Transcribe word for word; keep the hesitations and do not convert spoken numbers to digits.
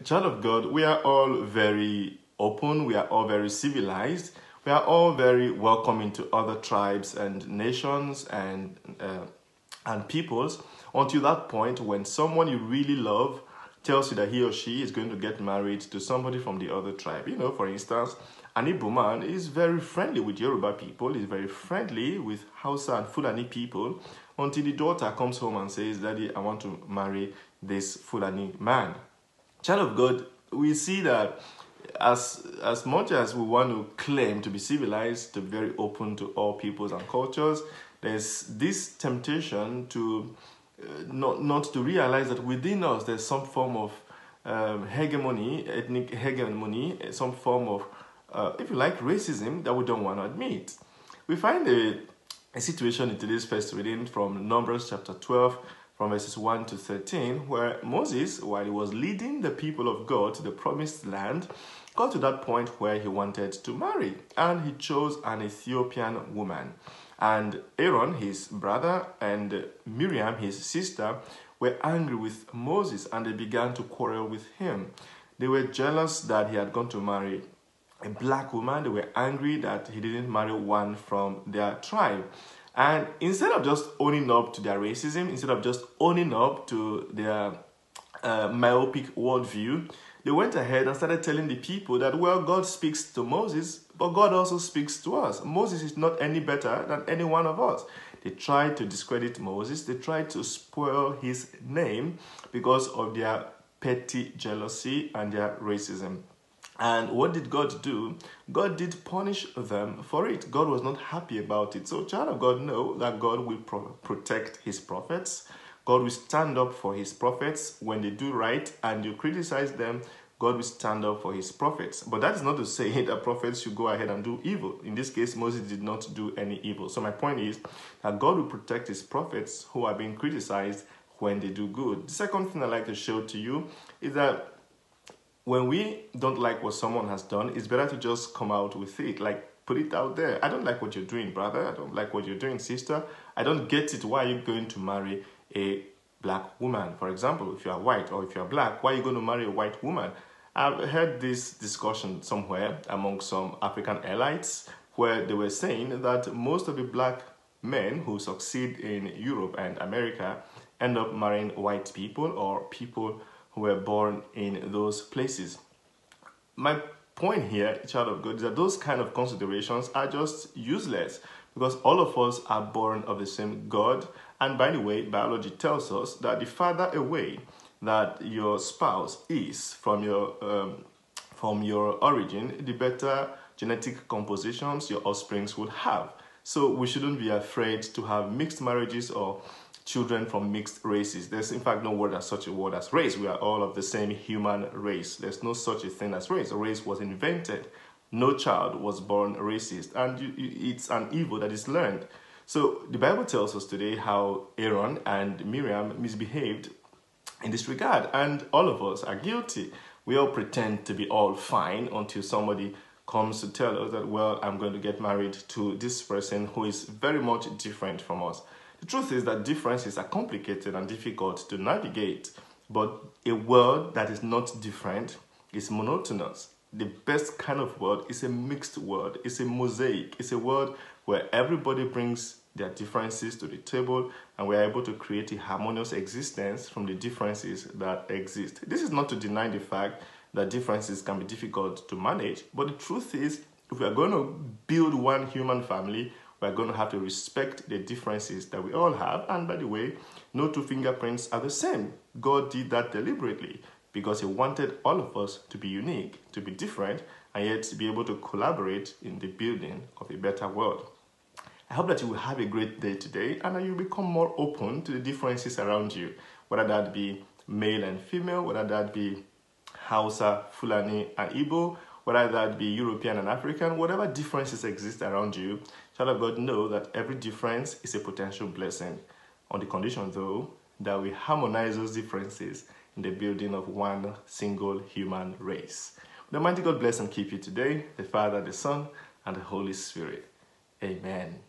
Child of God, we are all very open, we are all very civilized, we are all very welcoming to other tribes and nations and uh, and peoples until that point when someone you really love tells you that he or she is going to get married to somebody from the other tribe. You know, for instance, an Igbo man is very friendly with Yoruba people, is very friendly with Hausa and Fulani people until the daughter comes home and says, Daddy, I want to marry this Fulani man. Child of God, we see that as as much as we want to claim to be civilized, to be very open to all peoples and cultures, there's this temptation to uh, not not to realize that within us there's some form of um, hegemony, ethnic hegemony, some form of, uh, if you like, racism that we don't want to admit. We find a, a situation in today's first reading from Numbers chapter twelve, from verses one to thirteen, where Moses, while he was leading the people of God to the promised land, got to that point where he wanted to marry, and he chose an Ethiopian woman. And Aaron, his brother, and Miriam, his sister, were angry with Moses, and they began to quarrel with him. They were jealous that he had gone to marry a black woman. They were angry that he didn't marry one from their tribe. And instead of just owning up to their racism, instead of just owning up to their uh, myopic worldview, they went ahead and started telling the people that, well, God speaks to Moses, but God also speaks to us. Moses is not any better than any one of us. They tried to discredit Moses. They tried to spoil his name because of their petty jealousy and their racism. And what did God do? God did punish them for it. God was not happy about it. So, child of God, know that God will pro- protect his prophets. God will stand up for his prophets when they do right, and you criticize them. God will stand up for his prophets. But that is not to say that prophets should go ahead and do evil. In this case, Moses did not do any evil. So my point is that God will protect his prophets who are being criticized when they do good. The second thing I'd like to show to you is that when we don't like what someone has done, it's better to just come out with it, like put it out there. I don't like what you're doing, brother. I don't like what you're doing, sister. I don't get it. Why are you going to marry a black woman? For example, if you are white or if you are black, why are you going to marry a white woman? I've heard this discussion somewhere among some African elites where they were saying that most of the black men who succeed in Europe and America end up marrying white people or people who were born in those places. My point here, child of God, is that those kind of considerations are just useless because all of us are born of the same God. And by the way, biology tells us that the farther away that your spouse is from your um, from your origin, the better genetic compositions your offsprings would have. So we shouldn't be afraid to have mixed marriages or children from mixed races. There's in fact no word as such a word as race. We are all of the same human race. There's no such a thing as race. A race was invented. No child was born racist, and you, you, it's an evil that is learned. So the Bible tells us today how Aaron and Miriam misbehaved in this regard, and all of us are guilty. We all pretend to be all fine until somebody comes to tell us that, well, I'm going to get married to this person who is very much different from us. The truth is that differences are complicated and difficult to navigate, but a world that is not different is monotonous. The best kind of world is a mixed world. It's a mosaic. It's a world where everybody brings their differences to the table and we're able to create a harmonious existence from the differences that exist. This is not to deny the fact that differences can be difficult to manage, but the truth is, if we are going to build one human family, we're going to have to respect the differences that we all have. And by the way, no two fingerprints are the same. God did that deliberately because he wanted all of us to be unique, to be different, and yet to be able to collaborate in the building of a better world. I hope that you will have a great day today and that you become more open to the differences around you, whether that be male and female, whether that be Hausa, Fulani, and Igbo, whether that be European and African, whatever differences exist around you, child of God, know that every difference is a potential blessing, on the condition, though, that we harmonize those differences in the building of one single human race. The Almighty God bless and keep you today, the Father, the Son, and the Holy Spirit. Amen.